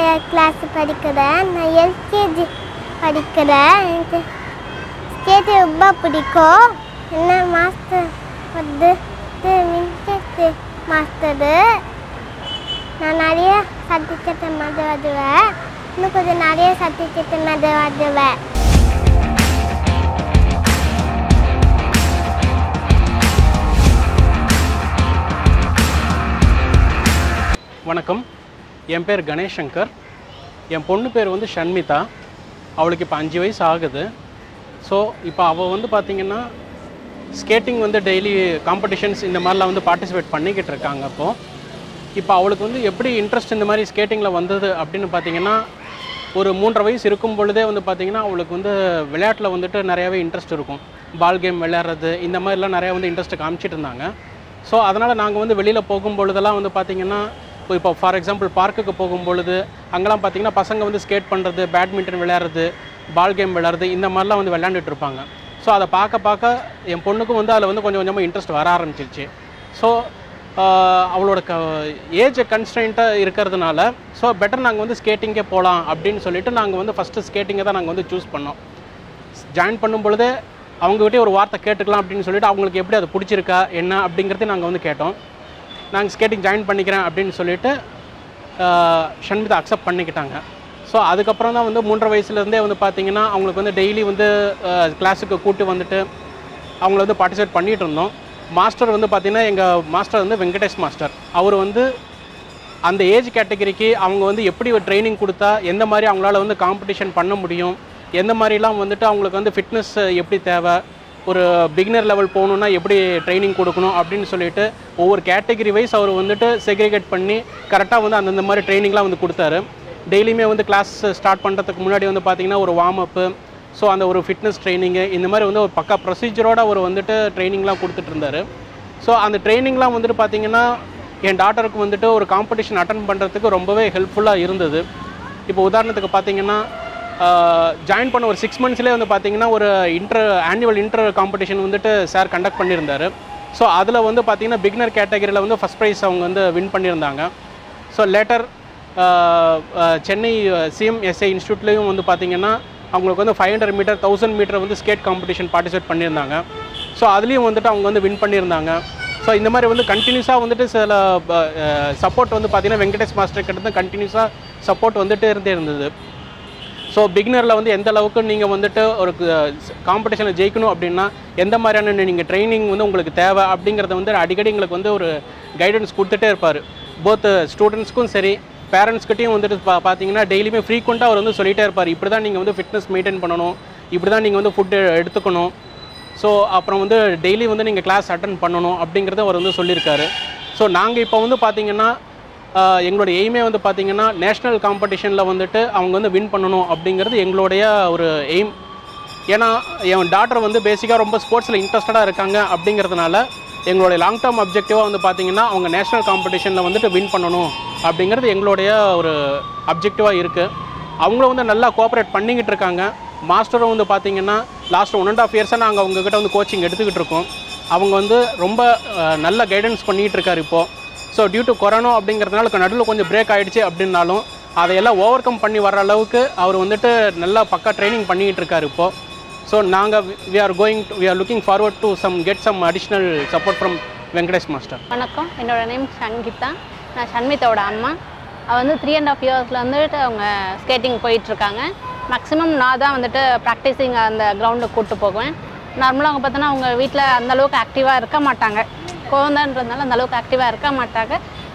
Class படிக்கிறேன். நான் LKG படிக்கிறேன். எனக்கு ஸ்கேட் ரொம்ப பிடிக்கும். என்ன மாஸ்டர் வந்து வின்டர் மாஸ்டரு. நான் நிறைய சர்டிஃபிகேட் மாதிரி வருவேன். இன்னும் கொஞ்சம் நிறைய சர்டிஃபிகேட் மாதிரி வருவேன். வணக்கம், என் பேர் கணேஷ் சங்கர். என் பொண்ணு பேர் வந்து ஷண்மிதா. அவளுக்கு இப்போ 5 வயசு ஆகுது. ஸோ இப்போ அவள் வந்து பார்த்திங்கன்னா ஸ்கேட்டிங் வந்து டெய்லி காம்படிஷன்ஸ் இந்த மாதிரிலாம் வந்து பார்ட்டிசிபேட் பண்ணிக்கிட்டு இருக்காங்க. இப்போ அவளுக்கு வந்து எப்படி இன்ட்ரெஸ்ட் இந்த மாதிரி ஸ்கேட்டிங்கில் வந்தது அப்படின்னு பார்த்திங்கன்னா, ஒரு 3.5 வயசு இருக்கும் பொழுதே வந்து பார்த்திங்கன்னா அவளுக்கு வந்து விளையாட்டில் வந்துட்டு நிறையாவே இன்ட்ரெஸ்ட் இருக்கும். பால் கேம் விளையாடுறது இந்த மாதிரிலாம் நிறையா வந்து இன்ட்ரெஸ்ட் காமிச்சிட்டு இருந்தாங்க. ஸோ அதனால் நாங்கள் வந்து வெளியில் போகும்பொழுதெல்லாம் வந்து பார்த்திங்கன்னா, இப்போ ஃபார் எக்ஸாம்பிள் பார்க்குக்கு போகும்பொழுது அங்கெல்லாம் பார்த்திங்கன்னா பசங்க வந்து ஸ்கேட் பண்ணுறது, பேட்மிண்டன் விளையாடுறது, பால் கேம் விளையாடுறது இந்த மாதிரிலாம் வந்து விளையாண்டுட்டு இருப்பாங்க. ஸோ அதை பார்க்க என் பொண்ணுக்கும் வந்து அதில் வந்து கொஞ்சம் கொஞ்சமாக இன்ட்ரெஸ்ட் வர ஆரம்பிச்சிருச்சு. ஸோ அவளோட ஏஜ் கன்ஸ்ட்ரெயின்ட்டாக இருக்கிறதுனால ஸோ பெட்டர் நாங்கள் வந்து ஸ்கேட்டிங்கே போகலாம் அப்படின்னு சொல்லிட்டு நாங்கள் வந்து ஃபஸ்ட்டு ஸ்கேட்டிங்கை தான் நாங்கள் வந்து சூஸ் பண்ணோம். ஜாயின் பண்ணும் பொழுதே அவங்ககிட்டே ஒரு வார்த்தை கேட்டுக்கலாம் அப்படின்னு சொல்லிட்டு அவங்களுக்கு எப்படி அது பிடிச்சிருக்கா என்ன அப்படிங்கிறதே நாங்கள் வந்து கேட்டோம். நாங்கள் ஸ்கேட்டிங் ஜாயின் பண்ணிக்கிறேன் அப்படின்னு சொல்லிட்டு ஷண்மிதா அக்செப்ட் பண்ணிக்கிட்டாங்க. ஸோ அதுக்கப்புறம் தான் வந்து 3.5 வயசுலேருந்தே வந்து பார்த்திங்கன்னா அவங்களுக்கு வந்து டெய்லி வந்து கிளாஸுக்கு கூப்பிட்டு வந்துட்டு அவங்கள வந்து பார்ட்டிசிபேட் பண்ணிகிட்டு இருந்தோம். மாஸ்டர் வந்து பார்த்திங்கன்னா எங்கள் மாஸ்டர் வந்து வெங்கடேஷ் மாஸ்டர். அவர் வந்து அந்த ஏஜ் கேட்டகரிக்கு அவங்க வந்து எப்படி ஒரு ட்ரைனிங் கொடுத்தா எந்த மாதிரி அவங்களால வந்து காம்படிஷன் பண்ண முடியும், எந்த மாதிரிலாம் வந்துட்டு அவங்களுக்கு வந்து ஃபிட்னஸ் எப்படி தேவை, ஒரு பிகினர் லெவல் போகணுன்னா எப்படி ட்ரைனிங் கொடுக்கணும் அப்படின்னு சொல்லிட்டு ஒவ்வொரு கேட்டகரி வைஸ் அவர் வந்துட்டு செக்ரிகேட் பண்ணி கரெக்டாக வந்து அந்தந்த மாதிரி ட்ரைனிங்லாம் வந்து கொடுத்தாரு. டெய்லியுமே வந்து கிளாஸ் ஸ்டார்ட் பண்ணுறதுக்கு முன்னாடி வந்து பார்த்திங்கன்னா ஒரு வார்ம் அப்பு, ஸோ அந்த ஒரு ஃபிட்னஸ் ட்ரைனிங்கு இந்த மாதிரி வந்து ஒரு பக்கா ப்ரொசீஜரோடு அவர் வந்துட்டு ட்ரைனிங்லாம் கொடுத்துட்டு இருந்தார். ஸோ அந்த ட்ரைனிங்லாம் வந்துட்டு பார்த்திங்கன்னா என் டாட்டருக்கு வந்துட்டு ஒரு காம்படிஷன் அட்டன் பண்ணுறதுக்கு ரொம்பவே ஹெல்ப்ஃபுல்லாக இருந்தது. இப்போ உதாரணத்துக்கு பார்த்திங்கன்னா ஜாயின் பண்ண ஒரு 6 மந்த்ஸ்லேயே வந்து பார்த்திங்கன்னா ஒரு ஆனுவல் இன்டர் காம்படிஷன் வந்துட்டு சார் கண்டக்ட் பண்ணியிருந்தார். ஸோ அதில் வந்து பார்த்திங்கன்னா பிகினர் கேட்டகரியில் வந்து ஃபஸ்ட் ப்ரைஸ் அவங்க வந்து வின் பண்ணியிருந்தாங்க. ஸோ லேட்டர் சென்னை சிஎம்எஸ்ஏ இன்ஸ்டியூட்லேயும் வந்து பார்த்திங்கன்னா அவங்களுக்கு வந்து 500 மீட்டர் 1000 மீட்டர் வந்து ஸ்கேட் காம்படிஷன் பார்ட்டிசிபேட் பண்ணியிருந்தாங்க. ஸோ அதுலேயும் வந்துட்டு அவங்க வந்து வின் பண்ணியிருந்தாங்க. ஸோ இந்த மாதிரி வந்து கண்டினியூஸாக வந்துட்டு சில சப்போர்ட் வந்து பார்த்திங்கன்னா வெங்கடேஷ் மாஸ்டர் கிட்ட தான் கண்டினியூஸாக சப்போர்ட் வந்துட்டு இருந்தது. ஸோ பிகினரில் வந்து எந்த அளவுக்கு நீங்கள் வந்துட்டு ஒரு காம்படிஷனில் ஜெயிக்கணும் அப்படின்னா எந்த மாதிரியான நீங்கள் ட்ரைனிங் வந்து உங்களுக்கு தேவை அப்படிங்கிறத வந்து அடிக்கடி எங்களுக்கு வந்து ஒரு கைடன்ஸ் கொடுத்துட்டே இருப்பார். போத் ஸ்டூடெண்ட்ஸ்க்கும் சரி பேரண்ட்ஸ்கிட்டையும் வந்துட்டு பார்த்தீங்கன்னா டெய்லியுமே ஃப்ரீக்வெண்ட்டாக அவர் வந்து சொல்லிகிட்டே இருப்பார். இப்படி தான் நீங்கள் வந்து ஃபிட்னஸ் மெயின்டைன் பண்ணணும், இப்படி தான் நீங்கள் வந்து ஃபுட்டு எடுத்துக்கணும், ஸோ அப்புறம் வந்து டெய்லி வந்து நீங்கள் கிளாஸ் அட்டன் பண்ணணும் அப்படிங்கிறத அவர் வந்து சொல்லியிருக்காரு. ஸோ நாங்கள் இப்போ வந்து பார்த்திங்கன்னா எங்களோட எய்மே வந்து பார்த்திங்கன்னா நேஷ்னல் காம்படிஷனில் வந்துட்டு அவங்க வந்து வின் பண்ணணும் அப்படிங்கிறது எங்களுடைய ஒரு எய்ம். ஏன்னா என் டாட்டர் வந்து பேசிக்காக ரொம்ப ஸ்போர்ட்ஸில் இன்ட்ரெஸ்டடாக இருக்காங்க அப்படிங்கிறதுனால எங்களுடைய லாங் டேர்ம் அப்ஜெக்டிவாக வந்து பார்த்திங்கன்னா அவங்க நேஷ்னல் காம்படிஷனில் வந்துட்டு வின் பண்ணணும் அப்படிங்கிறது எங்களுடைய ஒரு அப்ஜெக்டிவாக இருக்குது. அவங்களும் வந்து நல்லா கோஆப்ரேட் பண்ணிக்கிட்டு இருக்காங்க. மாஸ்டரும் வந்து பார்த்திங்கன்னா லாஸ்ட் 1.5 இயர்ஸாக நாங்கள் அவங்கக்கிட்ட வந்து கோச்சிங் எடுத்துக்கிட்டு இருக்கோம். அவங்க வந்து ரொம்ப நல்ல கைடன்ஸ் பண்ணிகிட்டு இருக்கார் இப்போது. ஸோ டியூ டு கொரோனா அப்படிங்கிறதுனால நடுவில் கொஞ்சம் பிரேக் ஆகிடுச்சு அப்படின்னாலும் அதையெல்லாம் ஓவர் கம் பண்ணி வர அளவுக்கு அவர் வந்துட்டு நல்லா பக்கா ட்ரைனிங் பண்ணிக்கிட்டு இருக்கார் இப்போது. ஸோ நாங்கள் we are looking forward to get some additional support from Venkatesh master. வணக்கம், என்னோட நேம் சங்கீதா. நான் ஷண்மிதாவோட அம்மா. அவள் வந்து 3.5 இயர்ஸில் வந்துட்டு அவங்க ஸ்கேட்டிங் போயிட்டுருக்காங்க. மேக்ஸிமம் நான் தான் வந்துட்டு ப்ராக்டிஸிங் அந்த கிரவுண்டுக்கு கூப்பிட்டு போவேன். நார்மலாக அவங்க பார்த்தோன்னா அவங்க வீட்டில் அந்தளவுக்கு ஆக்டிவாக இருக்க மாட்டாங்க. குழந்தைன்றதுனால அந்தளவுக்கு ஆக்டிவாக இருக்க மாட்டாங்க.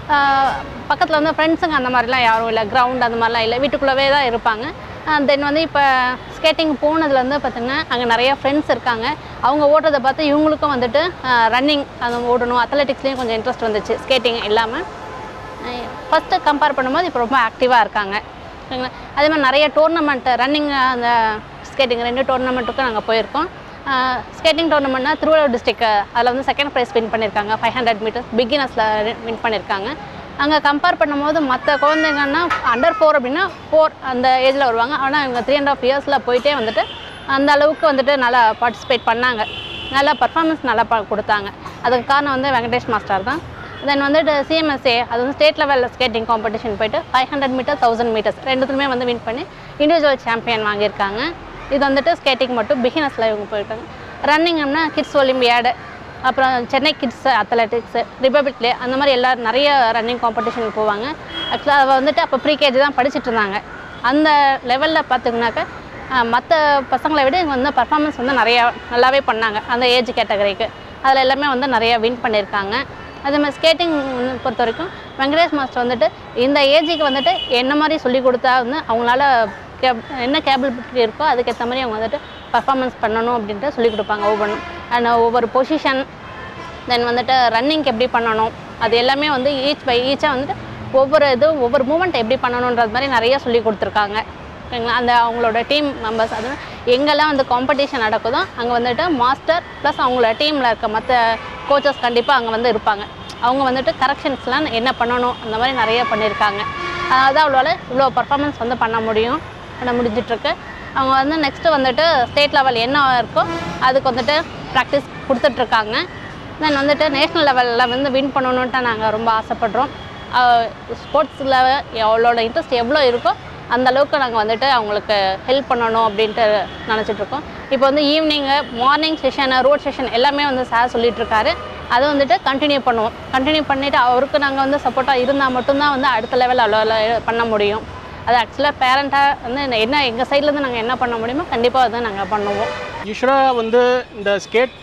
பக்கத்தில் வந்து ஃப்ரெண்ட்ஸுங்க அந்த மாதிரிலாம் யாரும் இல்லை, கிரவுண்ட் அந்த மாதிரிலாம் இல்லை, வீட்டுக்குள்ளவே தான் இருப்பாங்க. தென் வந்து இப்போ ஸ்கேட்டிங் போனதுலேருந்து பார்த்திங்கன்னா அங்கே நிறையா ஃப்ரெண்ட்ஸ் இருக்காங்க. அவங்க ஓடுறதை பார்த்து இவங்களுக்கும் வந்துட்டு ரன்னிங் அது ஓடணும், அத்லெட்டிக்ஸ்லேயும் கொஞ்சம் இன்ட்ரெஸ்ட் வந்துச்சு ஸ்கேட்டிங் இல்லாமல். ஃபஸ்ட்டு கம்பேர் பண்ணும்போது இப்போ ரொம்ப ஆக்டிவாக இருக்காங்க. சரிங்களா? அதே மாதிரி நிறைய டோர்னமெண்ட்டு ரன்னிங் அந்த ஸ்கேட்டிங் 2 டோர்னமெண்ட்டுக்கும் நாங்கள் போயிருக்கோம். ஸ்கேட்டிங் டோர்னமெண்ட்னா திருவள்ளூர் டிஸ்ட்ரிக்ட் அதில் வந்து 2nd ப்ரைஸ் வின் பண்ணியிருக்காங்க. 500 மீட்டர்ஸ் பிகினர்ஸில் வின் பண்ணியிருக்காங்க. அங்கே கம்பேர் பண்ணும்போது மற்ற குழந்தைங்கன்னா அண்டர் 4 அப்படின்னா 4 அந்த ஏஜில் வருவாங்க. ஆனால் இவங்க 3.5 இயர்ஸில் போயிட்டே வந்துட்டு அந்த அளவுக்கு வந்துட்டு நல்லா பார்ட்டிசிபேட் பண்ணாங்க. நல்லா பர்ஃபார்மன்ஸ் நல்லா கொடுத்தாங்க. அதுக்கு காரணம் வந்து வெங்கடேஷ் மாஸ்டர் தான். தென் வந்துட்டு சிஎம்எஸ்ஏ அது வந்து ஸ்டேட் லெவலில் ஸ்கேட்டிங் காம்படிஷன் போயிட்டு 500 மீட்டர் 1000 மீட்டர்ஸ் ரெண்டுத்துலையுமே வந்து வின் பண்ணி இண்டிவிஜுவல் சாம்பியன் வாங்கியிருக்காங்க. இது வந்துட்டு ஸ்கேட்டிங் மட்டும் பிகினர்ஸில் இவங்க போயிருக்காங்க. ரன்னிங்னா கிட்ஸ் ஒலிம்பியாடு, அப்புறம் Chennai kids athletics, republic day அந்த மாதிரி எல்லோரும் நிறைய ரன்னிங் காம்படிஷன் போவாங்க. ஆக்சுவலாக அவள் வந்துட்டு அப்போ ப்ரீகேஜி தான் படிச்சுட்டு இருந்தாங்க. அந்த லெவலில் பார்த்திங்கனாக்கா மற்ற பசங்களை விட இவங்க வந்து பர்ஃபார்மன்ஸ் வந்து நிறையா நல்லாவே பண்ணாங்க அந்த ஏஜ் கேட்டகரிக்கு. அதில் எல்லாமே வந்து நிறையா வின் பண்ணியிருக்காங்க. அதே மாதிரி ஸ்கேட்டிங் பொறுத்த வரைக்கும் வெங்கடேஷ் மாஸ்டர் வந்துட்டு இந்த ஏஜுக்கு வந்துட்டு என்ன மாதிரி சொல்லி கொடுத்தா வந்து அவங்களால என்ன கேப்பபிலிட்டி இருக்கோ அதுக்கேற்ற மாதிரி அவங்க வந்துட்டு பர்ஃபார்மன்ஸ் பண்ணணும் அப்படின்ட்டு சொல்லிக் கொடுப்பாங்க ஒவ்வொன்றும். அண்ட் ஒவ்வொரு பொசிஷன், தென் வந்துட்டு ரன்னிங்க்கு எப்படி பண்ணணும், அது எல்லாமே வந்து ஈச் பை ஈச்சாக வந்துட்டு ஒவ்வொரு மூமெண்ட் எப்படி பண்ணணுன்றது மாதிரி நிறைய சொல்லி கொடுத்துருக்காங்க. ஓகேங்களா? அந்த அவங்களோட டீம் மெம்பர்ஸ் அது எங்கெல்லாம் வந்து காம்படிஷன் நடக்குதோ அங்கே வந்துட்டு மாஸ்டர் ப்ளஸ் அவங்களோட டீமில் இருக்க மற்ற கோச்சஸ் கண்டிப்பாக அங்கே வந்து இருப்பாங்க. அவங்க வந்துட்டு கரெக்ஷன்ஸ்லாம் என்ன பண்ணணும் அந்த மாதிரி நிறைய பண்ணியிருக்காங்க. அதான் அவ்வளோ இவ்வளோ பர்ஃபார்மன்ஸ் வந்து பண்ண முடிஞ்சிட்ருக்கு. அவங்க வந்து நெக்ஸ்ட்டு வந்துட்டு ஸ்டேட் லெவல் என்ன இருக்கோ அதுக்கு வந்துட்டு ப்ராக்டிஸ் கொடுத்துட்ருக்காங்க. தென் வந்துட்டு நேஷ்னல் லெவலில் வந்து வின் பண்ணணுன்ட்டு நாங்கள் ரொம்ப ஆசைப்படுறோம். ஸ்போர்ட்ஸில் அவளோட இன்ட்ரெஸ்ட் எவ்வளோ இருக்கோ அந்தளவுக்கு நாங்கள் வந்துட்டு அவங்களுக்கு ஹெல்ப் பண்ணணும் அப்படின்ட்டு நினச்சிட்ருக்கோம். இப்போ வந்து ஈவினிங்கு மார்னிங் செஷனு ரோட் செஷன் எல்லாமே வந்து சார் சொல்லிகிட்ருக்காரு. அதை வந்துட்டு கண்டினியூ பண்ணுவோம். கண்டினியூ பண்ணிவிட்டு அவருக்கு நாங்கள் வந்து சப்போர்ட்டாக இருந்தால் மட்டும்தான் வந்து அடுத்த லெவல் அவ்வளோ பண்ண முடியும். அது ஆக்சுவலாக பேரண்ட்டாக வந்து என்ன எங்கள் சைட்லேருந்து நாங்கள் என்ன பண்ண முடியுமோ கண்டிப்பாக வந்து நாங்கள் பண்ணுவோம். யூஸ்வலாக வந்து இந்த ஸ்கேட்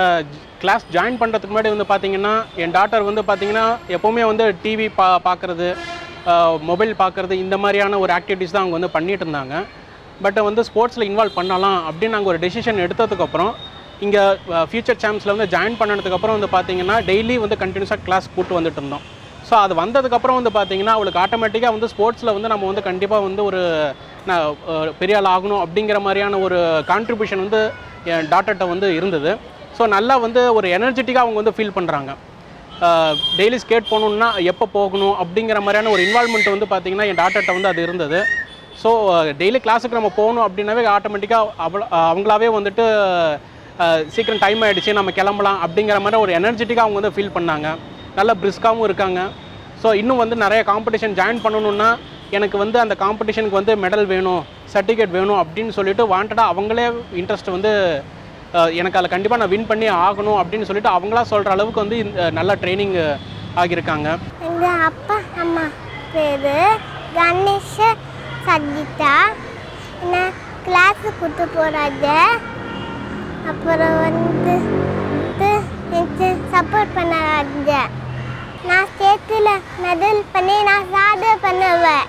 கிளாஸ் ஜாயின் பண்ணுறதுக்கு முன்னாடி வந்து பார்த்திங்கன்னா என் டாட்டர் வந்து பார்த்திங்கன்னா எப்போவுமே வந்து டிவி பார்க்குறது, மொபைல் பார்க்குறது, இந்த மாதிரியான ஒரு ஆக்டிவிட்டீஸ் தான் அவங்க வந்து பண்ணிகிட்டு இருந்தாங்க. பட் வந்து ஸ்போர்ட்ஸில் இன்வால்வ் பண்ணலாம் அப்படின்னு நாங்கள் ஒரு டெசிஷன் எடுத்ததுக்கப்புறம் இங்கே ஃபியூச்சர் சாம்ப்ஸில் வந்து ஜாயின் பண்ணதுக்கப்புறம் வந்து பார்த்திங்கன்னா டெய்லி வந்து கண்டினியூஸாக கிளாஸ் கூப்பிட்டு வந்துட்டு இருந்தோம். ஸோ அது வந்ததுக்கப்புறம் வந்து பார்த்திங்கன்னா அவளுக்கு ஆட்டோமேட்டிக்காக வந்து ஸ்போர்ட்ஸில் வந்து நம்ம வந்து கண்டிப்பாக வந்து ஒரு பெரிய ஆள் ஆகணும் அப்படிங்கிற மாதிரியான ஒரு கான்ட்ரிபியூஷன் வந்து என் டாட்டர்கிட்ட வந்து இருந்தது. ஸோ நல்லா வந்து ஒரு எனர்ஜெட்டிக்காக அவங்க வந்து ஃபீல் பண்ணுறாங்க. டெய்லி ஸ்கேட் போகணுன்னா எப்போ போகணும் அப்படிங்கிற மாதிரியான ஒரு இன்வால்மெண்ட் வந்து பார்த்திங்கன்னா என் டாட்டர்கிட்ட வந்து அது இருந்தது. ஸோ டெய்லி கிளாஸுக்கு நம்ம போகணும் அப்படின்னாவே ஆட்டோமேட்டிக்காக அவங்களாவே வந்துட்டு சீக்கிரம் டைம் ஆகிடுச்சு நம்ம கிளம்பலாம் அப்படிங்கிற மாதிரி ஒரு எனர்ஜெட்டிக்காக அவங்க வந்து ஃபீல் பண்ணாங்க. நல்ல பிரிஸ்காகவும் இருக்காங்க. ஸோ இன்னும் வந்து நிறைய காம்படிஷன் ஜாயின் பண்ணணுன்னா எனக்கு வந்து அந்த காம்படிஷனுக்கு வந்து மெடல் வேணும், சர்டிஃபிகேட் வேணும் அப்படின்னு சொல்லிட்டு வாண்டடாக அவங்களே இன்ட்ரெஸ்ட் வந்து எனக்கு அதில் கண்டிப்பாக நான் வின் பண்ணி ஆகணும் அப்படின்னு சொல்லிட்டு அவங்களா சொல்கிற அளவுக்கு வந்து நல்ல ட்ரைனிங் ஆகியிருக்காங்க. எங்கள் அப்பா அம்மா பேர் கணேஷ சங்கீதா. என்ன கிளாஸு கூட்டு போகிறாங்க. அப்புறம் வந்து எனக்கு சப்போர்ட் பண்ணாங்க. நான் ஸ்டேட்டில் மெடல் பண்ணி நான் சாதனை பண்ணுவேன்.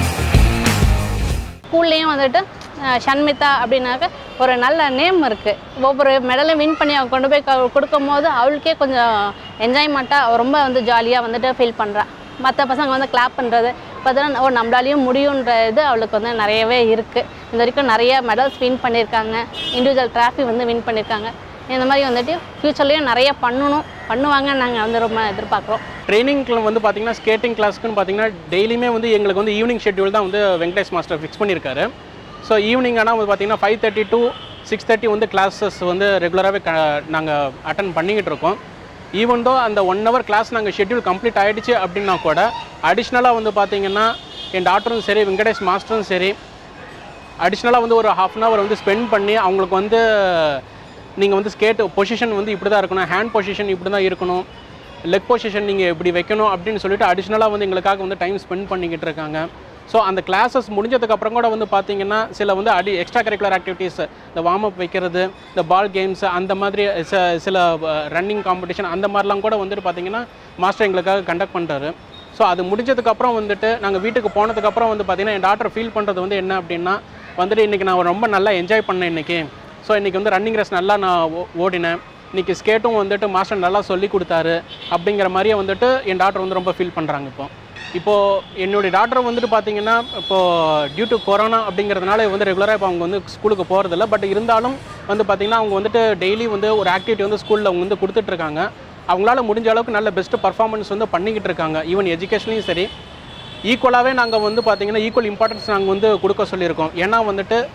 ஸ்கூல்லேயும் வந்துட்டு ஷண்மிதா அப்படின்னாக்க ஒரு நல்ல நேம் இருக்குது. ஒவ்வொரு மெடலும் வின் பண்ணி அவங்க கொண்டு போய் கொடுக்கும் போது அவளுக்கே கொஞ்சம் என்ஜாய்மெண்ட்டாக அவள் ரொம்ப வந்து ஜாலியாக வந்துட்டு ஃபீல் பண்ணுறான். மற்ற பசங்க வந்து கிளாப் பண்ணுறது பார்த்தீங்கன்னா நம்மளாலையும் முடியுன்ற இது அவளுக்கு வந்து நிறையவே இருக்குது. இது வரைக்கும் நிறைய மெடல்ஸ் வின் பண்ணியிருக்காங்க. இண்டிவிஜுவல் ட்ராஃபி வந்து வின் பண்ணியிருக்காங்க. இந்த மாதிரி வந்துட்டு ஃப்யூச்சர்லேயும் நிறைய பண்ணுவாங்கன்னு நாங்கள் வந்து ரொம்ப எதிர்பார்க்குறோம். ட்ரைனிங்கில் வந்து பார்த்திங்கன்னா ஸ்கேட்டிங் கிளாஸ்க்குன்னு பார்த்திங்கன்னா டெய்லியுமே வந்து எங்களுக்கு வந்து ஈவினிங் ஷெட்யூல் தான் வந்து வெங்கடேஷ் மாஸ்டர் ஃபிக்ஸ் பண்ணியிருக்காரு. ஸோ ஈவினிங் ஆனால் வந்து பார்த்திங்கன்னா 5:30 to 6:30 வந்து கிளாஸஸ் வந்து ரெகுலராகவே நாங்கள் அட்டன் பண்ணிக்கிட்டு இருக்கோம். ஈவன் தோ அந்த 1 hour கிளாஸ் நாங்கள் ஷெட்யூல் கம்ப்ளீட் ஆகிடுச்சு அப்படின்னா கூட அடிஷ்னலாக வந்து பார்த்திங்கன்னா என் டாக்டரும் சரி வெங்கடேஷ் மாஸ்டரும் சரி அடிஷ்னலாக வந்து ஒரு 1/2 hour வந்து ஸ்பெண்ட் பண்ணி அவங்களுக்கு வந்து நீங்கள் வந்து ஸ்கேட் பொசிஷன் வந்து இப்படி தான் இருக்கணும், ஹேண்ட் பொசிஷன் இப்படி தான் இருக்கணும், லெக் பொசிஷன் நீங்கள் இப்படி வைக்கணும் அப்படின்னு சொல்லிட்டு அடிஷ்னலாக வந்து எங்களுக்காக வந்து டைம் ஸ்பெண்ட் பண்ணிக்கிட்டு இருக்காங்க. ஸோ அந்த கிளாஸஸ் முடிஞ்சதுக்கப்புறம் கூட வந்து பார்த்திங்கன்னா சில வந்து எக்ஸ்ட்ரா கரிக்குலர் ஆக்டிவிட்டீஸ், இந்த வார்ம் அப் வைக்கிறது, இந்த பால் கேம்ஸ், அந்த மாதிரி சில ரன்னிங் காம்படிஷன் அந்த மாதிரிலாம் கூட வந்துட்டு பார்த்திங்கன்னா மாஸ்டர் எங்களுக்காக கண்டக்ட் பண்ணுறாரு. ஸோ அது முடிஞ்சதுக்கப்புறம் வந்துட்டு நாங்கள் வீட்டுக்கு போனதுக்கப்புறம் வந்து பார்த்திங்கன்னா என் டாக்டர் ஃபீல் பண்ணுறது வந்து என்ன அப்படின்னா வந்துட்டு இன்றைக்கி நான் ரொம்ப நல்லா என்ஜாய் பண்ணேன் இன்றைக்கி. ஸோ இன்றைக்கி வந்து ரன்னிங் ரேஸ் நல்லா நான் ஓடினேன், இன்றைக்கி ஸ்கேட்டும் வந்துட்டு மாஸ்டர் நல்லா சொல்லி கொடுத்தாரு அப்படிங்கிற மாதிரியே வந்துட்டு என் டாக்டர் வந்து ரொம்ப ஃபீல் பண்ணுறாங்க. இப்போது என்னுடைய டாக்டர் வந்துட்டு பார்த்திங்கன்னா இப்போது டியூ டு கொரோனா அப்படிங்கிறதுனால வந்து ரெகுலராக இப்போ அவங்க வந்து ஸ்கூலுக்கு போகிறதில்ல. பட் இருந்தாலும் வந்து பார்த்திங்கன்னா அவங்க வந்துட்டு டெய்லி வந்து ஒரு ஆக்டிவிட்டி வந்து ஸ்கூலில் அவங்க வந்து கொடுத்துட்ருக்காங்க. அவங்களால முடிஞ்ச அளவுக்கு நல்ல பெஸ்ட்டு பர்ஃபார்மன்ஸ் வந்து பண்ணிக்கிட்டு இருக்காங்க. ஈவன் எஜுகேஷன்லையும் சரி ஈக்குவலாகவே நாங்கள் வந்து பார்த்திங்கன்னா ஈக்குவல் இம்பார்ட்டன்ஸ் நாங்கள் வந்து கொடுக்க சொல்லியிருக்கோம். ஏன்னா வந்துட்டு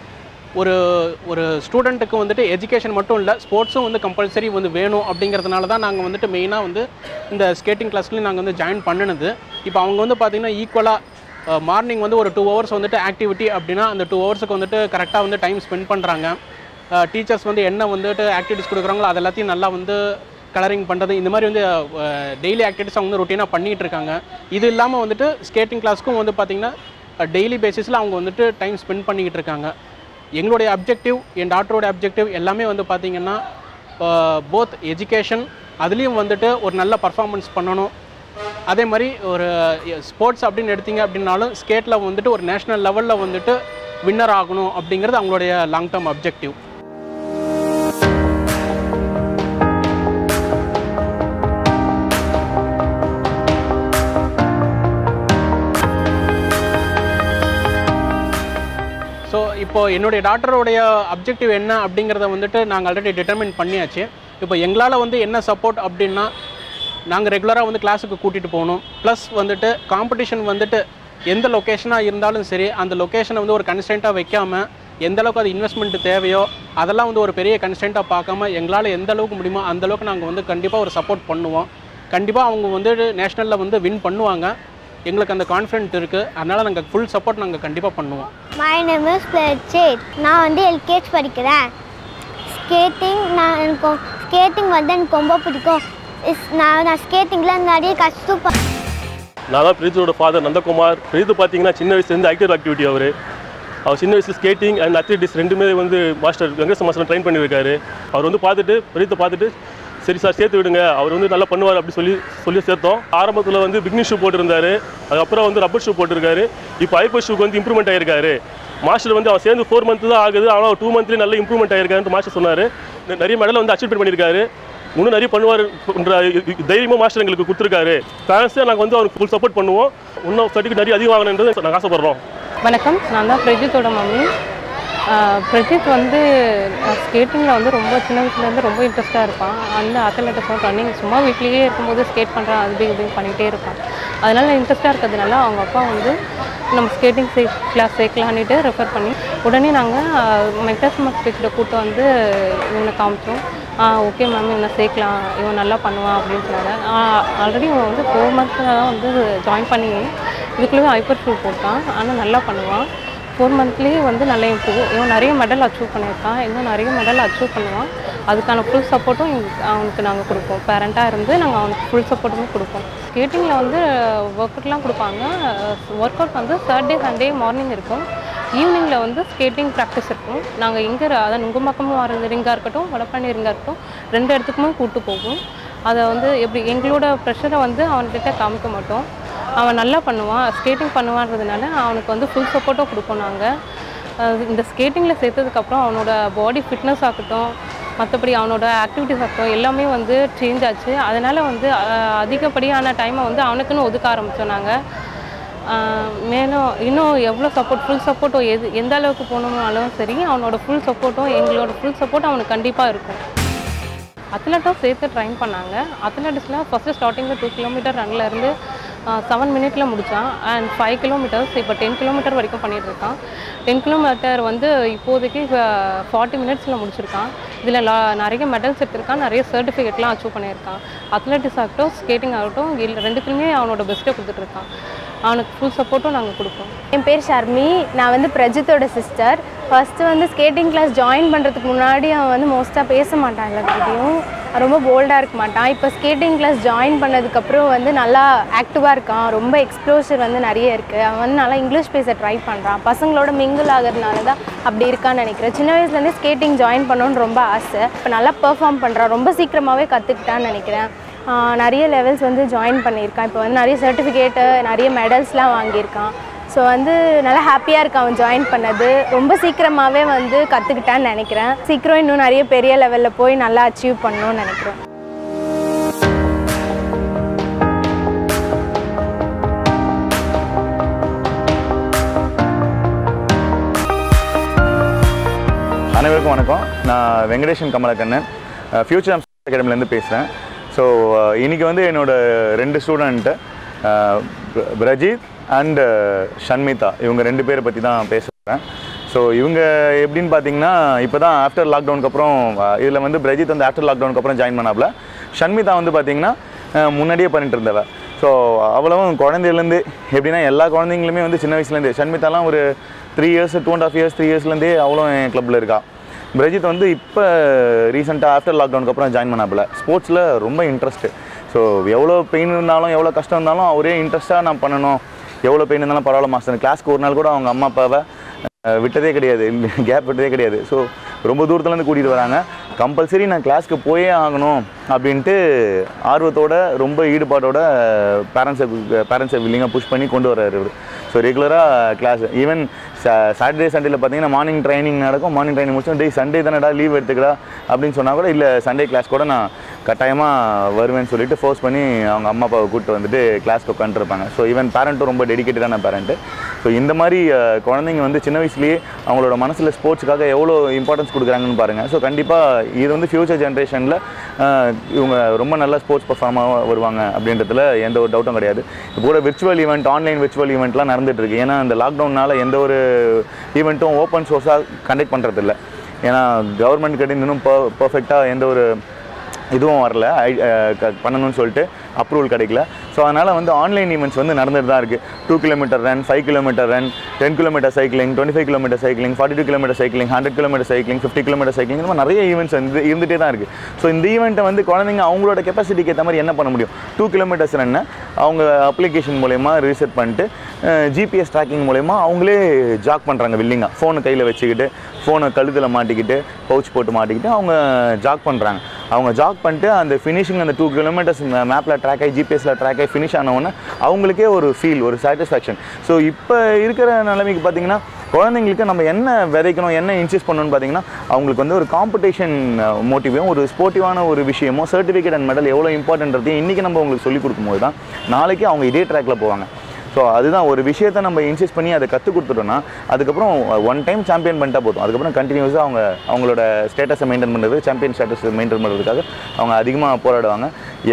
ஒரு ஒரு ஸ்டூடெண்ட்டுக்கு வந்துட்டு எஜுகேஷன் மட்டும் இல்லை, ஸ்போர்ட்ஸும் வந்து கம்பல்சரி வந்து வேணும் அப்படிங்கிறதுனால தான் நாங்கள் வந்துட்டு மெயினாக வந்து இந்த ஸ்கேட்டிங் கிளாஸ்லேயும் நாங்கள் வந்து ஜாயின் பண்ணினது. இப்போ அவங்க வந்து பார்த்திங்கன்னா ஈக்குவலாக மார்னிங் வந்து ஒரு 2 hours வந்துட்டு ஆக்டிவிட்டி அப்படின்னா அந்த 2 hours வந்துட்டு கரெக்டாக வந்து டைம் ஸ்பெண்ட் பண்ணுறாங்க. டீச்சர்ஸ் வந்து என்ன வந்துட்டு ஆக்டிவிட்டிஸ் கொடுக்குறாங்களோ அது எல்லாத்தையும் நல்லா வந்து கலரிங் பண்ணுறது, இந்த மாதிரி வந்து டெய்லி ஆக்டிவிட்டிஸ் அவங்க வந்து ரொட்டீனாக பண்ணிகிட்டு இருக்காங்க. இது இல்லாமல் வந்துட்டு ஸ்கேட்டிங் கிளாஸ்க்கும் வந்து பார்த்திங்கன்னா டெய்லி பேசிஸில் அவங்க வந்துட்டு டைம் ஸ்பெண்ட் பண்ணிக்கிட்டு இருக்காங்க. எங்களுடைய அப்ஜெக்டிவ், என் டாக்டரோட அப்ஜெக்டிவ் எல்லாமே வந்து பார்த்திங்கன்னா போத் எஜுகேஷன், அதுலேயும் வந்துட்டு ஒரு நல்ல பர்ஃபார்மன்ஸ் பண்ணணும். அதே மாதிரி ஒரு ஸ்போர்ட்ஸ் அப்படின்னு எடுத்திங்க அப்படின்னாலும் ஸ்கேட்டில் வந்துட்டு ஒரு நேஷ்னல் லெவலில் வந்துட்டு வின்னர் ஆகணும் அப்படிங்கிறது அவங்களுடைய லாங் டேர்ம் அப்ஜெக்டிவ். ஸோ இப்போது என்னுடைய டாக்டரோடைய அப்ஜெக்டிவ் என்ன அப்படிங்கிறத வந்துட்டு நாங்கள் ஆல்ரெடி டிட்டர்மின் பண்ணியாச்சு. இப்போ எங்களால் வந்து என்ன சப்போர்ட் அப்படின்னா, நாங்கள் ரெகுலராக வந்து கிளாஸுக்கு கூட்டிகிட்டு போகணும். ப்ளஸ் வந்துட்டு காம்படிஷன் வந்துட்டு எந்த லொக்கேஷனாக இருந்தாலும் சரி, அந்த லொக்கேஷனை வந்து ஒரு கன்ஸ்டன்ட்டாக வைக்காமல் எந்த அளவுக்கு அது இன்வெஸ்ட்மெண்ட் தேவையோ அதெல்லாம் வந்து ஒரு பெரிய கன்ஸ்டன்ட்டாக பார்க்காம எங்களால் எந்த அளவுக்கு முடியுமோ அந்தளவுக்கு நாங்கள் வந்து கண்டிப்பாக ஒரு சப்போர்ட் பண்ணுவோம். கண்டிப்பாக அவங்க வந்து நேஷ்னலில் வந்து வின் பண்ணுவாங்க, எங்களுக்கு அந்த கான்ஃபிடென்ட் இருக்குது. அதனால் நாங்கள் ஃபுல் சப்போர்ட் நாங்கள் கண்டிப்பாக பண்ணுவோம். My name is Prajith. நான் வந்து எல்கேஜி படிக்கிறேன். எனக்கு ஸ்கேட்டிங் வந்து எனக்கு ரொம்ப பிடிக்கும். நான் ஸ்கேட்டிங்கில் நிறைய கஷ்டப்பேன். நான் தான் பிரஜித்தோட ஃபாதர் நந்தகுமார். பிரஜித் பார்த்தீங்கன்னா சின்ன வயசுலேருந்து ஐக்கிய ஆக்டிவிட்டி அவர் சின்ன வயசில் ஸ்கேட்டிங் அண்ட் அத்லெட்டிக்ஸ் ரெண்டுமே வந்து மாஸ்டர் வெங்கடேஷ் மாஸ்டர் ட்ரெயின் பண்ணியிருக்காரு. அவர் வந்து பார்த்துட்டு பிரஜித்தை பார்த்துட்டு சரி சார் சேர்த்து விடுங்க, அவர் வந்து நல்லா பண்ணுவார் அப்படி சொல்லி சேர்த்தோம். ஆரம்பத்தில் வந்து பிக்னிக் ஷூ போட்டிருந்தாரு, அதுக்கப்புறம் வந்து ரப்பர் ஷூ போட்டிருக்காரு. இப்போ ஐப்பர் ஷூக்கு வந்து இம்ப்ரூவ்மெண்ட் ஆகிருக்காரு. மாஸ்டர் வந்து அவர் சேர்ந்து 4 months தான் ஆகுது, ஆனால் 2 monthsலேயே நல்ல இம்ப்ரூவ்மெண்ட் ஆகிருக்காருன்னு மாஸ்டர் சொன்னார். நிறைய மெடல் வந்து அச்சீவ்மெண்ட் பண்ணியிருக்காரு. இன்னும் நிறைய பண்ணுவார்ன்ற தைரியமாக மாஸ்டர் எங்களுக்கு கொடுத்துருக்காரு. பேரண்ட்ஸே நாங்கள் வந்து அவருக்கு ஃபுல் சப்போர்ட் பண்ணுவோம். இன்னும் சர்டிஃபிகேட் நிறைய அதிகம் ஆகணுன்றது நாங்கள் ஆசைப்படுறோம். வணக்கம், நான் தான் பிரஜித்தோட மம்மி. பிரஜித் வந்து ஸ்கேட்டிங்கில் வந்து ரொம்ப சின்ன வயசுலேருந்து ரொம்ப இன்ட்ரெஸ்ட்டாக இருப்பான். அந்த அத்லெட்டிக்ஸும் ரன்னிங் சும்மா வீட்லேயே இருக்கும்போது ஸ்கேட் பண்ணுறான், அது இப்படி பண்ணிகிட்டே இருப்பான். அதனால் இன்ட்ரெஸ்ட்டாக இருக்கிறதுனால அவங்க அப்பா வந்து நம்ம ஸ்கேட்டிங் கிளாஸ் சேர்க்கலான்ட்டு ரெஃபர் பண்ணி உடனே நாங்கள் மெக்டாஸ் மாஸ்டர்கிட்ட கூப்பிட்டு வந்து இவனை காமிச்சோம். ஓகே மேம், இவனை சேர்க்கலாம், இவன் நல்லா பண்ணுவான் அப்படின்னு சொன்னாங்க. ஆல்ரெடி இவன் வந்து 4 months தான் வந்து ஜாயின் பண்ணி இதுக்குள்ளே ஹைப்பர் ஷூ போட்டான். ஆனால் நல்லா பண்ணுவான். 4 monthsலேயே வந்து நல்ல இம்ப்ரூவ். இவன் நிறைய மெடல் அச்சீவ் பண்ணியிருக்கான், இன்னும் நிறைய மெடல் அச்சீவ் பண்ணுவான். அதுக்கான ஃபுல் சப்போர்ட்டும் அவனுக்கு நாங்கள் கொடுப்போம். பேரண்ட்டாக இருந்து நாங்கள் அவனுக்கு ஃபுல் சப்போர்ட்டுமே கொடுப்போம். ஸ்கேட்டிங்கில் வந்து ஒர்க் அவுட்லாம் கொடுப்பாங்க. ஒர்க் அவுட் வந்து Saturday Sunday மார்னிங் இருக்கும். ஈவினிங்கில் வந்து ஸ்கேட்டிங் ப்ராக்டிஸ் இருக்கும். நாங்கள் எங்கே அதான் நுங்கம்பாக்கமும் ரிங்காக இருக்கட்டும், வடப்பண்ணி ரிங்காக இருக்கட்டும், 2 இடத்துக்குமே கூப்பிட்டு போகும். அதை வந்து எப்படி எங்களோட ப்ரெஷரை வந்து அவன்கிட்ட காமிக்க மாட்டோம். அவன் நல்லா பண்ணுவான், ஸ்கேட்டிங் பண்ணுவான்றதுனால அவனுக்கு வந்து ஃபுல் சப்போர்ட்டும் கொடுப்போம் நாங்கள். இந்த ஸ்கேட்டிங்கில் சேர்த்ததுக்கப்புறம் அவனோட பாடி ஃபிட்னஸ் ஆகட்டும், மற்றபடி அவனோட ஆக்டிவிட்டிஸ் ஆகட்டும் எல்லாமே வந்து சேஞ்ச் ஆச்சு. அதனால் வந்து அதிகப்படியான டைமை வந்து அவனுக்குன்னு ஒதுக்க ஆரம்பித்தோம் நாங்கள். மேலும் இன்னும் எவ்வளோ சப்போர்ட், ஃபுல் சப்போர்ட்டும் எந்த அளவுக்கு போகணும்னாலும் சரி, அவனோட ஃபுல் சப்போர்ட்டும் எங்களோட ஃபுல் சப்போர்ட்டும் அவனுக்கு கண்டிப்பாக இருக்கும். அத்லெட்டும் சேர்த்து ட்ரைன் பண்ணாங்க. அத்லெட்டிக்ஸில் ஃபஸ்ட்டு ஸ்டார்டிங்கில் 2 kilometer ரன்லேருந்து 7 minutes முடித்தான். அண்ட் 5 kilometers இப்போ 10 kilometer வரைக்கும் பண்ணிகிட்ருக்கான். 10 kilometer வந்து இப்போதைக்கு 40 minutes முடிச்சிருக்கான். இதில் நிறைய மெடல்ஸ் எடுத்திருக்கான், நிறைய சர்டிஃபிகேட்லாம் அச்சீவ் பண்ணியிருக்கான். அத்லெட்டிக்ஸ் ஆகட்டும், ஸ்கேட்டிங் ஆகட்டும், ரெண்டுத்துலையுமே அவனோட பெஸ்ட்டை கொடுத்துட்ருக்கான். அவனுக்கு ஃபுல் சப்போர்ட்டும் நாங்கள் கொடுப்போம். என் பேர் ஷர்மி. நான் வந்து பிரஜித்தோட சிஸ்டர். ஃபஸ்ட்டு வந்து ஸ்கேட்டிங் கிளாஸ் ஜாயின் பண்ணுறதுக்கு முன்னாடி அவன் வந்து மோஸ்ட்டாக பேச மாட்டான், எல்லாத்துக்கிட்டையும் ரொம்ப போல்டாக இருக்க மாட்டான். இப்போ ஸ்கேட்டிங் கிளாஸ் ஜாயின் பண்ணதுக்கப்புறம் வந்து நல்லா ஆக்டிவாக இருக்கான். ரொம்ப எக்ஸ்ப்ளோஷர் வந்து நிறைய இருக்குது. அவன் வந்து நல்லா இங்கிலீஷ் பேச ட்ரை பண்ணுறான். பசங்களோட மிங்கிள் ஆகிறதுனால தான் அப்படி இருக்கான்னு நினைக்கிறேன். சின்ன வயசுலேருந்தே ஸ்கேட்டிங் ஜாயின் பண்ணணுன்னு ரொம்ப ஆசை. இப்போ நல்லா பெர்ஃபார்ம் பண்ணுறான். ரொம்ப சீக்கிரமாகவே கற்றுக்கிட்டான்னு நினைக்கிறேன். நிறைய லெவல்ஸ் வந்து ஜாயின் பண்ணியிருக்கான். இப்போ வந்து நிறைய சர்டிஃபிகேட்டு, நிறைய மெடல்ஸ்லாம் வாங்கியிருக்கான். ஸோ வந்து நல்லா ஹாப்பியாக இருக்கான் அவன் ஜாயின் பண்ணது. ரொம்ப சீக்கிரமாகவே வந்து கற்றுக்கிட்டான்னு நினைக்கிறேன். சீக்கிரம் இன்னும் நிறைய பெரிய லெவலில் போய் நல்லா அச்சீவ் பண்ணணும்னு நினைக்கிறேன். அனைவருக்கும் வணக்கம். நான் வெங்கடேஷன் கமலக்கண்ணன், ஃபியூச்சர் அகாடமிலேருந்து பேசுகிறேன். ஸோ இன்றைக்கி வந்து என்னோடய 2 ஸ்டூடெண்ட்டு பிரஜித் அண்டு ஷண்மிதா, இவங்க 2 பேரை பற்றி தான் பேசுகிறேன். ஸோ ஸோ இவங்க எப்படின்னு பார்த்தீங்கன்னா இப்போ தான் ஆஃப்டர் லாக்டவுனுக்கு அப்புறம் இதில் வந்து பிரஜித் வந்து ஆஃப்டர் லாக்டவுனுக்கு அப்புறம் ஜாயின் பண்ணாப்புல. ஷண்மிதா வந்து பார்த்தீங்கன்னா முன்னாடியே பண்ணிட்டு இருந்தவ. ஸோ அவ்வளவும் குழந்தையிலேருந்து எப்படின்னா எல்லா குழந்தைங்களுமே வந்து சின்ன வயசுலேருந்தே, ஷண்மிதாலாம் ஒரு 3 years 2.5 years 3 yearsலேருந்தே அவ்வளோ என் கிளப்பில் இருக்கா. பிரஜித் வந்து இப்போ ரீசெண்டாக ஆஃப்டர் லாக்டவுனுக்கு அப்புறம் ஜாயின் பண்ணாப்புல. ஸ்போர்ட்ஸில் ரொம்ப இன்ட்ரெஸ்ட்டு. ஸோ எவ்வளோ பெயின் இருந்தாலும் எவ்வளோ கஷ்டம் இருந்தாலும் அவரே இன்ட்ரெஸ்ட்டாக நான் பண்ணணும், எவ்வளோ பெயின் இருந்தாலும் பரவாயில்ல மாஸ்டர். கிளாஸ்க்கு ஒரு நாள் கூட அவங்க அம்மா அப்பாவை விட்டதே கிடையாது, கேப் விட்டதே கிடையாது. ஸோ ரொம்ப தூரத்துலேருந்து கூட்டிகிட்டு வராங்க. கம்பல்சரி நான் கிளாஸ்க்கு போயே ஆகணும் அப்படின்ட்டு ஆர்வத்தோட ரொம்ப ஈடுபாட்டோட பேரண்ட்ஸை வில்லிங்காக புஷ் பண்ணி கொண்டு வர்றாரு இவர். ஸோ ரெகுலராக கிளாஸ், ஈவன் சாட்டர்டே சண்டேல பார்த்தீங்கன்னா மார்னிங் ட்ரைனிங் நடக்கும். மார்னிங் ட்ரைனிங் முடிச்சோம், டே சண்டே தானடா லீவ் எடுத்துக்கடா அப்படின்னு சொன்னால் கூட இல்லை சண்டே கிளாஸ் கூட நான் கட்டாயமாக வருவேன்னு சொல்லிட்டு ஃபோர்ஸ் பண்ணி அவங்க அம்மா அப்பாவை கூப்பிட்டு வந்துட்டு கிளாஸ்க்கு உட்காந்துருப்பாங்க. ஸோ ஈவன் பேரண்ட்டும் ரொம்ப டெடிக்கேட்டடான பேரண்ட்டு. ஸோ இந்த மாதிரி குழந்தைங்க வந்து சின்ன வயசுலேயே அவங்களோட மனசில் ஸ்போர்ட்ஸுக்காக எவ்வளோ இம்பார்ட்டன்ஸ் கொடுக்குறாங்கன்னு பாருங்கள். ஸோ கண்டிப்பாக இது வந்து ஃப்யூச்சர் ஜென்ரேஷனில் இவங்க ரொம்ப நல்ல ஸ்போர்ட்ஸ் பர்ஃபார்மாக வருவாங்க அப்படின்றதுல எந்த ஒரு டவுட்டும் கிடையாது. இப்போ கூட விர்ச்சுவல் ஈவெண்ட், ஆன்லைன் விர்ச்சுவல் ஈவெண்ட்லாம் நடந்துகிட்ருக்கு. ஏன்னா இந்த லாக்டவுனால் எந்த ஒரு ஈவெண்ட்டும் ஓப்பன் சோர்ஸாக கண்டக்ட் பண்ணுறதில்ல. ஏன்னா கவர்மெண்ட் கிட்ட இன்னும் பர்ஃபெக்டாக எந்த ஒரு இதுவும் வரல, பண்ணணும்னு சொல்லிட்டு அப்ரூவல் கிடைக்கல. ஸோ அதனால் வந்து ஆன்லைன் ஈவெண்ட்ஸ் வந்து நடந்துட்டு தான் இருக்குது. 2 kilometer run, 5 kilometer run, 10 kilometer cycling, 25 kilometer cycling, 42 kilometer cycling, 100 kilometer cycling, 50 kilometer cycling, இந்த மாதிரி நிறைய ஈவெண்ட்ஸ் வந்து இருந்துகிட்டே தான் இருக்குது. ஸோ இந்த ஈவெண்ட்டை வந்து குழந்தைங்க அவங்களோட கெப்பாசிட்டிக்கு ஏற்ற மாதிரி என்ன பண்ண முடியும், 2 kilometers ரன்னு அவங்க அப்ளிகேஷன் மூலயமா ரிசெட் பண்ணிட்டு ஜிபிஎஸ் ட்ராக்கிங் மூலயமா அவங்களே ஜாக் பண்ணுறாங்க வில்லிங்காக. ஃபோனை கையில் வச்சுக்கிட்டு, ஃபோனை கழுத்தில் மாட்டிக்கிட்டு, பவுச் போட்டு மாட்டிக்கிட்டு அவங்க ஜாக் பண்ணுறாங்க. அவங்க ஜாக் பண்ணிட்டு அந்த ஃபினிஷிங் அந்த 2 kilometers மேப்பில் ட்ராக் ஆகி ஜிபிஎஸில் ட்ராக் ஆகி ஃபினிஷ் ஆனவுடனே அவங்களுக்கே ஒரு ஃபீல், ஒரு சாட்டிஸ்ஃபேக்ஷன். ஸோ இப்போ இருக்கிற நிலைமைக்கு பார்த்திங்கன்னா குழந்தைங்களுக்கு நம்ம என்ன விதைக்கணும், என்ன இன்சிஸ்ட் பண்ணணும்னு பார்த்திங்கன்னா அவங்களுக்கு வந்து ஒரு காம்படிஷன் மோட்டிவும், ஒரு ஸ்போர்ட்டிவான ஒரு விஷயமோ, சர்டிஃபிகேட் அண்ட் மெடல் எவ்வளோ இம்பார்ட்டன்ட்றதையும் இன்றைக்கி நம்ம அவங்களுக்கு சொல்லிக் கொடுக்கும்போது தான் நாளைக்கு அவங்க இதே ட்ராக்கில் போவாங்க. ஸோ அதுதான் ஒரு விஷயத்தை நம்ம இன்சிஸ்ட் பண்ணி அதை கற்றுக் கொடுத்துட்டோம்னா அதுக்கப்புறம் 1 time சாம்பியன் பண்ணிட்டா போதும். அதுக்கப்புறம் கண்டினியூஸாக அவங்களோட ஸ்டேட்டஸை மெயின்டைன் பண்ணுறது, சாம்பியன் ஸ்டேட்டஸ் மெயின்டைன் பண்ணுறதுக்காக அவங்க அதிகமாக போராடுவாங்க,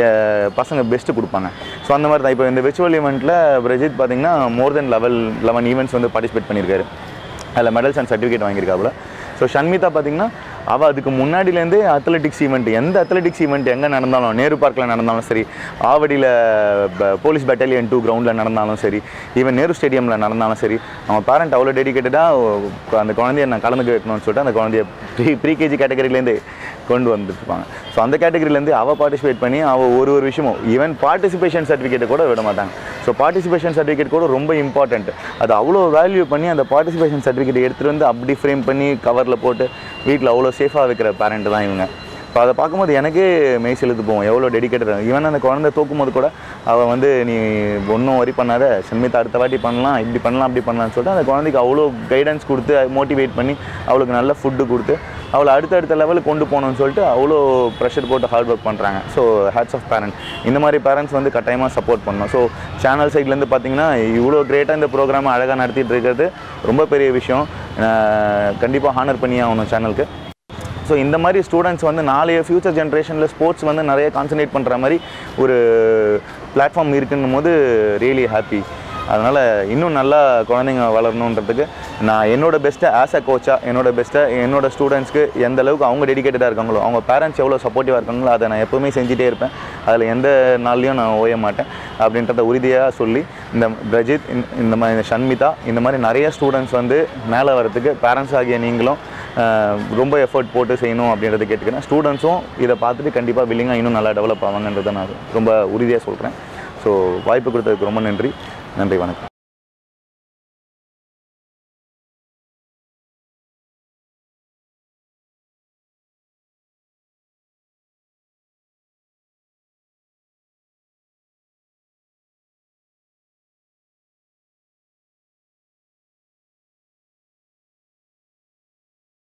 பசங்க பெஸ்ட்டு கொடுப்பாங்க. ஸோ அந்த மாதிரி தான் இப்போ இந்த விர்ச்சுவல் ஈவெண்ட்டில் பிரஜித் பார்த்திங்கன்னா மோர் தென் 11 ஈவெண்ட்ஸ் வந்து பார்ட்டிசிபேட் பண்ணியிருக்காரு. அதில் மெடல்ஸ் அண்ட் சர்டிஃபிகேட் வாங்கியிருக்காப்புல. ஸோ ஷண்மிதா பார்த்திங்கன்னா அவள் அதுக்கு முன்னாடியிலேருந்தே அத்லெட்டிக்ஸ் ஈவெண்ட், எந்த அத்லெட்டிக்ஸ் ஈவெண்ட் எங்கே நடந்தாலும், நேரு பார்க்கில் நடந்தாலும் சரி, ஆவடியில் போலீஸ் பெட்டாலியன் 2 கிரவுண்டில் நடந்தாலும் சரி, ஈவன் நேரு ஸ்டேடியமில் நடந்தாலும் சரி, அவங்க பேரண்ட் அவ்வளோ டெடிக்கேட்டடாக அந்த குழந்தைய நான் கலந்துக்க வைக்கணும்னு சொல்லிட்டு அந்த குழந்தைய ப்ரீகேஜி கேட்டகரியிலேருந்தே கொண்டு வந்துட்டுருப்பாங்க. ஸோ அந்த கேட்டகரியிலேருந்து அவள் பார்ட்டிசிபேட் பண்ணி அவள் ஒரு விஷயமும் ஈவன் பார்ட்டிசிபேஷன் சர்டிஃபிகேட்டை கூட விட மாட்டாங்க. ஸோ பார்ட்டிசிபேஷன் சர்டிஃபிகேட் கூட ரொம்ப இம்பார்ட்டண்ட். அது அவ்வளோ வேல்யூ பண்ணி அந்த பார்ட்டிசிபேஷன் சர்டிஃபிகேட் எடுத்துகிட்டு வந்து அப்படி ஃப்ரேம் பண்ணி கவரில் போட்டு வீட்டில் அவ்வளோ சேஃபாக வைக்கிற பேரண்ட் தான் இவங்க. இப்போ அதை பார்க்கும்போது எனக்கே மெய் செலுத்து போவோம், எவ்வளோ டெடிக்கேட்டட். ஈவன் அந்த குழந்தை தூக்கும் போது கூட அவள் வந்து நீ ஒன்றும் வரி பண்ணாத, ஷண்மிதா அடுத்த வாட்டி பண்ணலாம், இப்படி பண்ணலாம், அப்படி பண்ணலாம்னு சொல்லிட்டு அந்த குழந்தைக்கு அவ்வளோ கைடன்ஸ் கொடுத்து மோட்டிவேட் பண்ணி அவளுக்கு நல்ல ஃபுட்டு கொடுத்து அவளை அடுத்த லெவலுக்கு கொண்டு போகணும்னு சொல்லிட்டு அவ்வளோ ப்ரெஷர் போட்டு ஹார்ட் ஒர்க் பண்ணுறாங்க. So hats off parent. இந்த மாதிரி பேரண்ட்ஸ் வந்து கட்டாயமாக சப்போர்ட் பண்ணணும். ஸோ சேனல் சைட்லேருந்து பார்த்திங்கன்னா இவ்வளோ கிரேட்டாக இந்த ப்ரோக்ராமை அழகாக நடத்திட்டு இருக்கிறது ரொம்ப பெரிய விஷயம். கண்டிப்பாக ஹானர் பண்ணி ஆகணும் சேனலுக்கு. ஸோ இந்த மாதிரி ஸ்டூடெண்ட்ஸ் வந்து நாளைய ஃப்யூச்சர் ஜென்ரேஷனில் ஸ்போர்ட்ஸ் வந்து நிறைய கான்சன்ட்ரேட் பண்ணுற மாதிரி ஒரு பிளாட்ஃபார்ம் இருக்குன்னும் போது ரியலி ஹாப்பி. அதனால் இன்னும் நல்லா குழந்தைங்க வளரணுன்றதுக்கு நான் என்னோட பெஸ்ட்டை ஆஸ் அ கோச்சாக என்னோட ஸ்டூடெண்ட்ஸ்க்கு எந்த அளவுக்கு அவங்க டெடிக்கேட்டடாக இருக்காங்களோ, அவங்க பேரண்ட்ஸ் எவ்வளோ சப்போர்ட்டிவாக இருக்காங்களோ அதை நான் எப்போவுமே செஞ்சுட்டே இருப்பேன். அதில் எந்த நாள்லையும் நான் ஓய மாட்டேன் அப்படின்றத உறுதியாக சொல்லி இந்த பிரஜித், இந்த மாதிரி ஷண்மிதா, இந்த மாதிரி நிறைய ஸ்டூடெண்ட்ஸ் வந்து மேலே வரதுக்கு பேரண்ட்ஸ் ஆகிய நீங்களும் ரொம்ப எஃபர்ட் போட்டு செய்யணும் அப்படின்றத கேட்டுக்கிறேன். ஸ்டூடெண்ட்ஸும் இதை பார்த்துட்டு கண்டிப்பாக வில்லிங்காக இன்னும் நல்லா டெவலப் ஆவாங்கன்றதை நான் ரொம்ப உறுதியாக சொல்கிறேன். ஸோ வாய்ப்பு கொடுத்ததுக்கு ரொம்ப நன்றி. வணக்கம்.